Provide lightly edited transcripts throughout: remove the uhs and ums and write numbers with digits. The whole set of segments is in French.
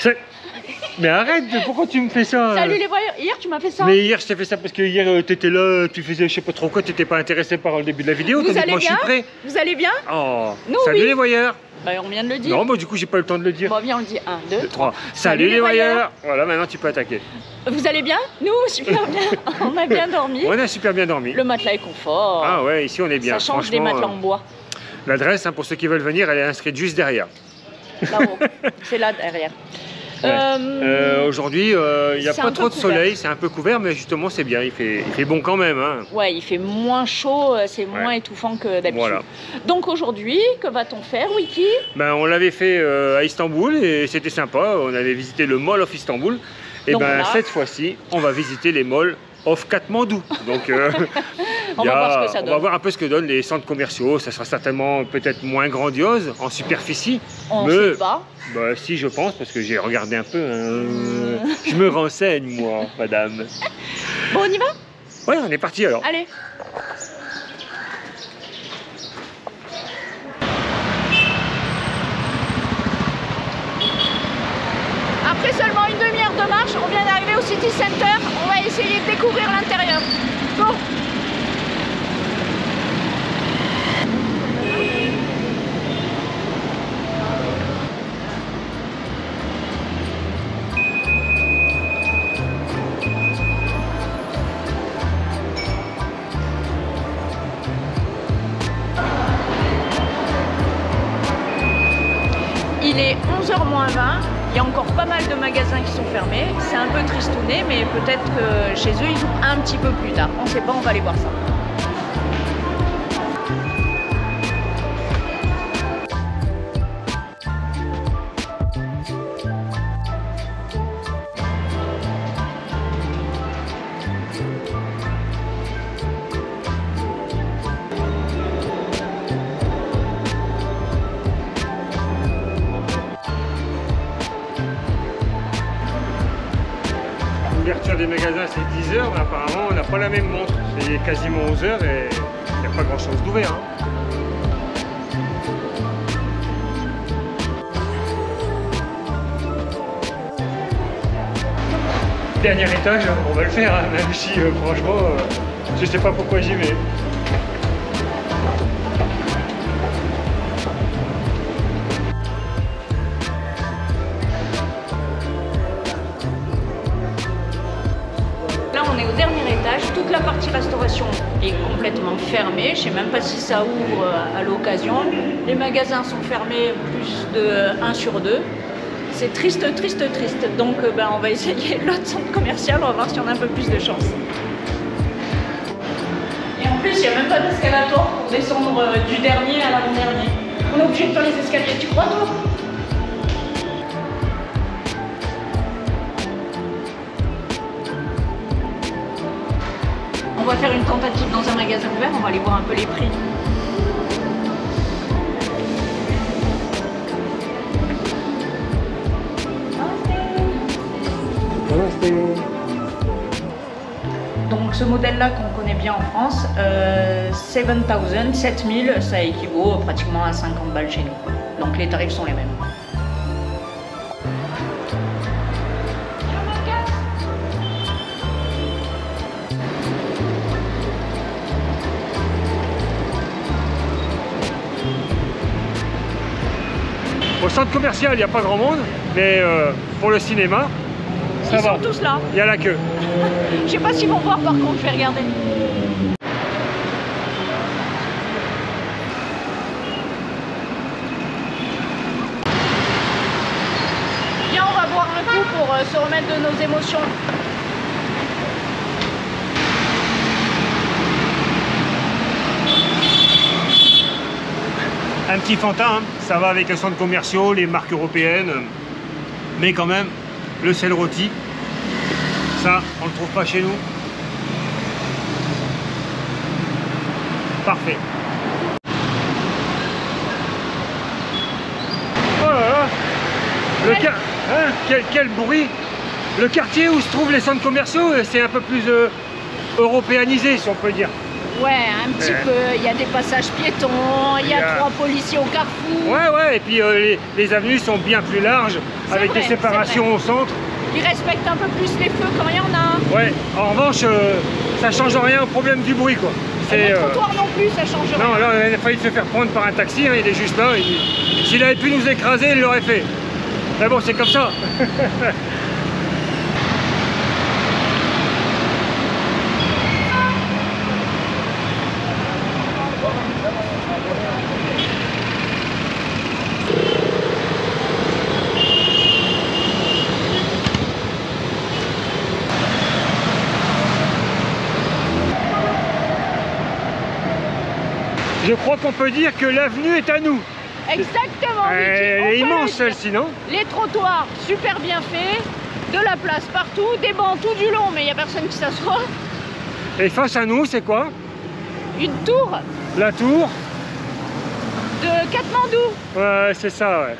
Mais arrête, pourquoi tu me fais ça? Salut les voyeurs, hier tu m'as fait ça. Mais hier je t'ai fait ça parce que hier t'étais là, tu faisais je sais pas trop quoi, t'étais pas intéressé par le début de la vidéo. Vous allez bien? Je suis prêt. Vous allez bien? Oh, nous, salut oui. Les voyeurs. Bah on vient de le dire. Non, bah du coup j'ai pas eu le temps de le dire. Bon viens on le dit, 1, 2, 3. Salut les voyeurs. Voilà, maintenant tu peux attaquer. Vous allez bien? Nous, super bien. On a bien dormi. On a super bien dormi. Le matelas est confort. Ah ouais, ici on est bien. Ça change des matelas en bois. L'adresse, hein, pour ceux qui veulent venir, elle est inscrite juste derrière. Là-haut, c'est là derrière. Ouais. Aujourd'hui, il n'y a pas trop de soleil, c'est un peu couvert, mais justement c'est bien, il fait bon quand même. Hein. Ouais, il fait moins chaud, c'est moins étouffant que d'habitude. Voilà. Donc aujourd'hui, que va-t-on faire, Wiki? Ben, on l'avait fait à Istanbul et c'était sympa, on avait visité le Mall of Istanbul. Et donc, ben, cette fois-ci, on va visiter les malls of Katmandou. Donc, on va voir ce que ça donne. On va voir un peu ce que donnent les centres commerciaux. Ça sera certainement peut-être moins grandiose en superficie. On ne sait pas. Bah, si, je pense, parce que j'ai regardé un peu. Hein. Je me renseigne, moi, madame. Bon, on y va? Ouais, on est parti alors. Allez. Après seulement une demi-heure de marche, on vient d'arriver au City Center. On va essayer de découvrir l'intérieur. Go! Il est 11h moins 20, il y a encore pas mal de magasins qui sont fermés, c'est un peu tristouné, mais peut-être que chez eux ils ouvrent un petit peu plus tard, on sait pas, on va aller voir ça. L'ouverture des magasins c'est 10h, mais apparemment on n'a pas la même montre. C'est quasiment 11h et il n'y a pas grand chose d'ouvert. Hein. Dernier étage, on va le faire, hein, même si franchement je sais pas pourquoi j'y vais. On est au dernier étage, toute la partie restauration est complètement fermée, je ne sais même pas si ça ouvre à l'occasion. Les magasins sont fermés plus de 1 sur 2. C'est triste, triste, triste. Donc ben, on va essayer l'autre centre commercial, on va voir si on a un peu plus de chance. Et en plus, il n'y a même pas d'escalator pour descendre du dernier à l'avant-dernier. On est obligé de faire les escaliers, tu crois toi? On va faire une tentative dans un magasin ouvert, on va aller voir un peu les prix. Donc ce modèle-là qu'on connaît bien en France, 7000, ça équivaut pratiquement à 50 balles chez nous. Donc les tarifs sont les mêmes. Au centre commercial, il n'y a pas grand monde, mais pour le cinéma, ça va. Ils sont tous là. Il y a la queue. Je sais pas s'ils vont voir par contre, je vais regarder. Viens, on va boire un coup pour se remettre de nos émotions. Un petit Fanta, hein. Ça va avec les centres commerciaux, les marques européennes, mais quand même, le sel rôti, ça, on ne le trouve pas chez nous. Parfait. Oh là là, quel bruit. Le quartier où se trouvent les centres commerciaux, c'est un peu plus européanisé, si on peut dire. Ouais, un petit peu. Il y a des passages piétons, il y a 3 policiers au carrefour. Ouais, et puis les avenues sont bien plus larges, avec des séparations au centre. Ils respectent un peu plus les feux quand il y en a. Ouais, en revanche, ça change rien au problème du bruit, quoi. Et le trottoir non plus, ça change rien. Non, là, il a failli se faire prendre par un taxi, hein, il est juste là. S'il avait pu nous écraser, il l'aurait fait. Mais bon, c'est comme ça. Je crois qu'on peut dire que l'avenue est à nous. Exactement. Elle est immense celle-ci, non? Les trottoirs super bien faits, de la place partout, des bancs tout du long, mais il n'y a personne qui s'assoit. Et face à nous, c'est quoi? Une tour. La tour de Katmandou. Ouais, c'est ça, ouais.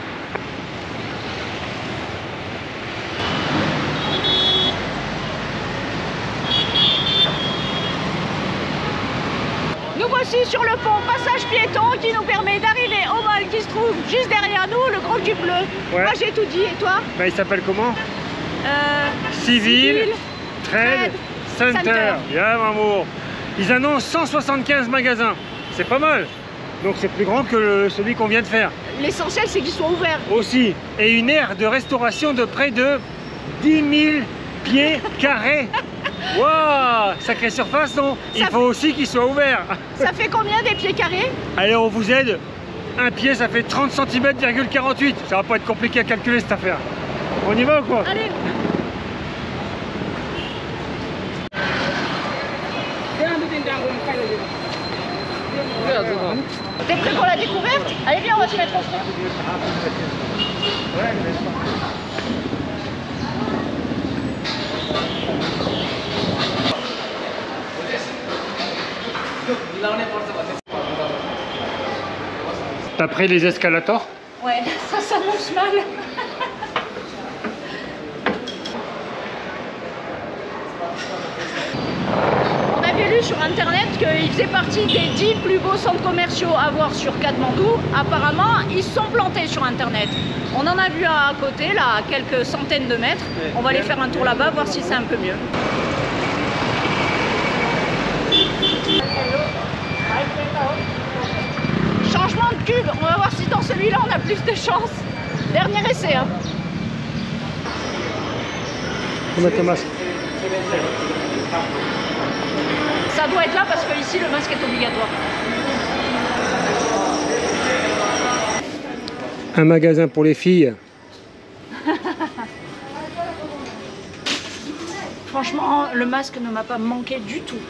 Nous voici sur le pont passage piéton qui nous permet d'arriver au mall qui se trouve juste derrière nous, le Grand Cube Bleu. Ouais. Moi j'ai tout dit, et toi? Ben, il s'appelle comment? Civil Trade Center. Bien, maman. Ils annoncent 175 magasins. C'est pas mal. Donc c'est plus grand que celui qu'on vient de faire. L'essentiel c'est qu'ils soient ouverts. Aussi. Et une aire de restauration de près de 10 000 pieds carrés. Waouh, sacrée surface, non? Il faut aussi qu'il soit ouvert. Ça fait combien des pieds carrés? Allez, on vous aide. Un pied, ça fait 30 cm,48. Ça va pas être compliqué à calculer cette affaire. On y va ou quoi? Allez. T'es prêt pour la découverte? Allez, viens, on va se mettre au fond. T'as pris les escalators? Ouais, ça s'annonce mal. On avait lu sur internet qu'il faisait partie des 10 plus beaux centres commerciaux à voir sur Katmandou. Apparemment, ils se sont plantés sur internet. On en a vu un à côté, là, à quelques centaines de mètres. On va aller faire un tour là-bas, voir si c'est un peu mieux. Changement de cube, on va voir si dans celui-là on a plus de chance. Dernier essai. Hein. Faut mettre le masque. Ça doit être là parce que ici le masque est obligatoire. Un magasin pour les filles. Franchement, le masque ne m'a pas manqué du tout.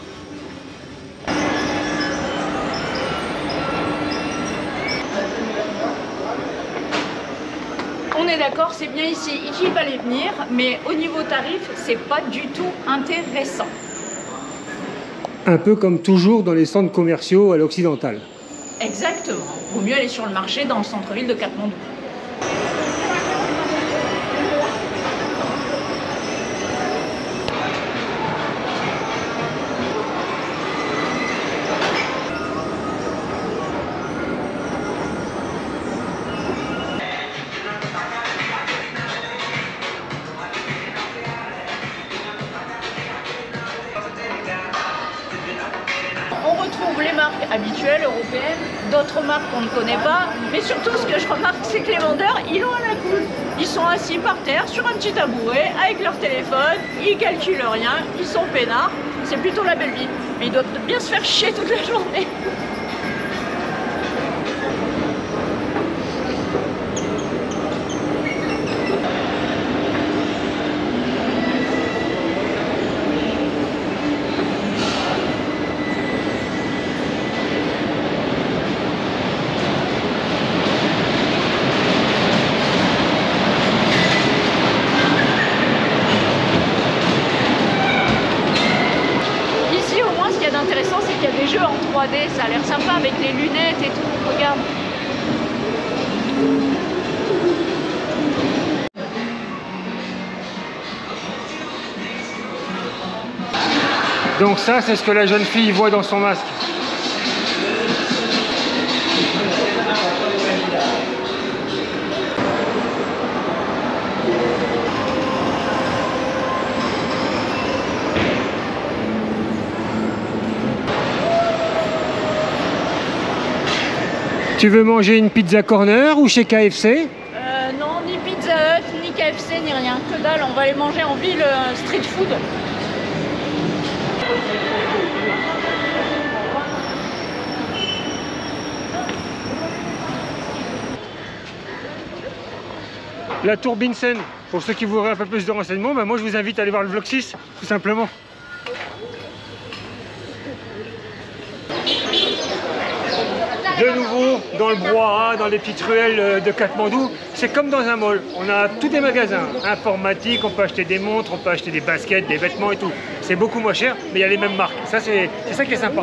On est d'accord, c'est bien ici qu'il fallait venir, mais au niveau tarif, c'est pas du tout intéressant. Un peu comme toujours dans les centres commerciaux à l'occidental. Exactement. Vaut mieux aller sur le marché dans le centre-ville de Katmandou. On retrouve les marques habituelles européennes, d'autres marques qu'on ne connaît pas, mais surtout ce que je remarque c'est que les vendeurs, ils ont à la cool. Ils sont assis par terre sur un petit tabouret avec leur téléphone, ils calculent rien, ils sont peinards, c'est plutôt la belle vie. Mais ils doivent bien se faire chier toute la journée. Intéressant, c'est qu'il y a des jeux en 3D, ça a l'air sympa avec les lunettes et tout, regarde. Donc ça, c'est ce que la jeune fille voit dans son masque. Tu veux manger une pizza corner ou chez KFC? Non, ni Pizza Hut, ni KFC, ni rien. Que dalle, on va aller manger en ville street food. La tour Binsen, pour ceux qui voudraient un peu plus de renseignements, bah moi je vous invite à aller voir le vlog 6, tout simplement. De nouveau, dans le brouhaha, dans les petites ruelles de Katmandou, c'est comme dans un mall. On a tous des magasins informatiques, on peut acheter des montres, on peut acheter des baskets, des vêtements et tout. C'est beaucoup moins cher, mais il y a les mêmes marques. Ça, c'est ça qui est sympa.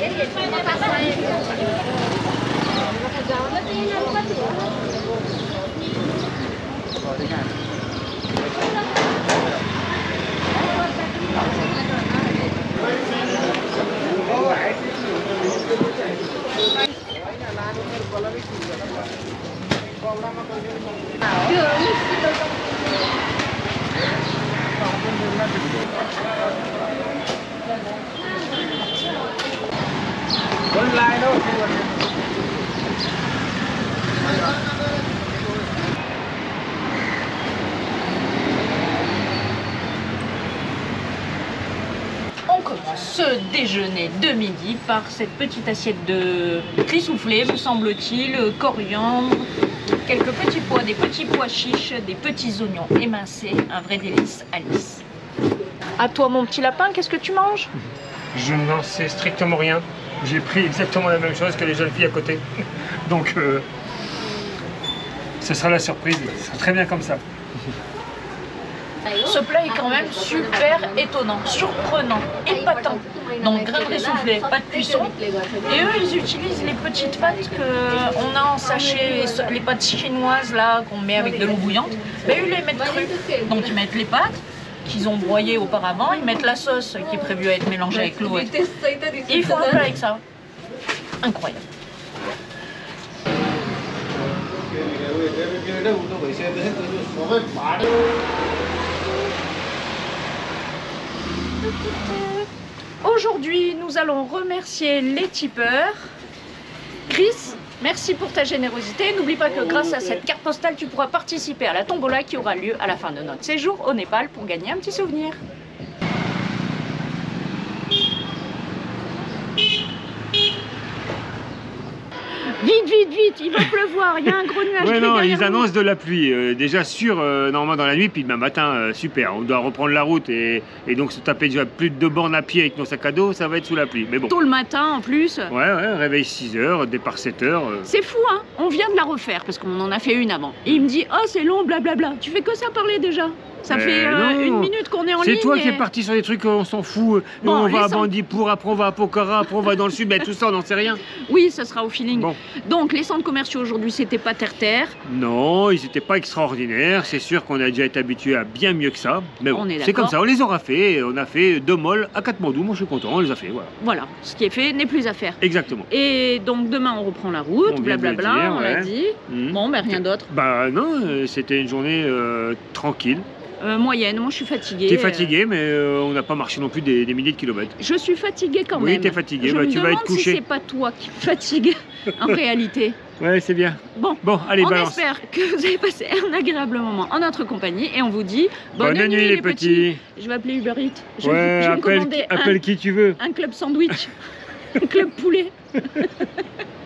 On commence ce déjeuner de midi par cette petite assiette de riz soufflé, me semble-t-il, coriandre, quelques petits pois, des petits pois chiches, des petits oignons émincés, un vrai délice, Alice. À toi mon petit lapin, qu'est-ce que tu manges? Je n'en sais strictement rien. J'ai pris exactement la même chose que les jeunes filles à côté. Donc, ce sera la surprise. Ce sera très bien comme ça. Ce plat est quand même super étonnant, surprenant, épatant. Donc grains de riz soufflé, pas de cuisson. Et eux, ils utilisent les petites pâtes qu'on a en sachet, les pâtes chinoises là qu'on met avec de l'eau bouillante. Ben, eux, ils les mettent crues. Donc ils mettent les pâtes qu'ils ont broyées auparavant, ils mettent la sauce qui est prévue à être mélangée avec l'eau. Et ils font un plat avec ça. Incroyable. Aujourd'hui, nous allons remercier les tipeurs. Chris, merci pour ta générosité. N'oublie pas que grâce à cette carte postale, tu pourras participer à la tombola qui aura lieu à la fin de notre séjour au Népal pour gagner un petit souvenir. Vite, vite, vite, il va pleuvoir, il y a un gros nuage. Ouais, non, ils annoncent de la pluie, déjà sûr, normalement dans la nuit, puis demain matin, super, on doit reprendre la route et donc se taper déjà plus de 2 bornes à pied avec nos sacs à dos, ça va être sous la pluie, mais bon. Tôt le matin en plus. Ouais, réveil 6 h, départ 7 h. C'est fou, hein, on vient de la refaire parce qu'on en a fait une avant. Et il me dit, oh c'est long, blablabla, tu fais que ça parler déjà. Ça fait 1 minute qu'on est en ligne. C'est toi qui es parti sur des trucs, on s'en fout. Bon, on va à Bandipur, après on va à Pokhara, après on va dans le sud, mais tout ça on n'en sait rien. Oui, ça sera au feeling. Bon. Donc les centres commerciaux aujourd'hui, c'était pas terre-terre. Non, ils n'étaient pas extraordinaires. C'est sûr qu'on a déjà été habitué à bien mieux que ça. Mais bon, c'est comme ça, on les aura fait. On a fait 2 malls à Katmandou. Moi je suis content, on les a fait. Voilà. Voilà, ce qui est fait n'est plus à faire. Exactement. Et donc demain on reprend la route, blablabla, on l'a dit. Bon, mais rien d'autre. Bah non, c'était une journée tranquille. Moyenne, moi je suis fatiguée. T'es fatiguée, mais on n'a pas marché non plus des milliers de kilomètres. Je suis fatiguée quand même. Oui, t'es fatiguée, bah, tu vas être couchée. Si c'est pas toi qui me fatigue en réalité. Ouais, c'est bien. Bon, allez, on balance. espère que vous avez passé un agréable moment en notre compagnie et on vous dit bonne nuit les petits. Je vais appeler Uber Eats. Je vais me commander appelle qui tu veux. Un club sandwich, un club poulet.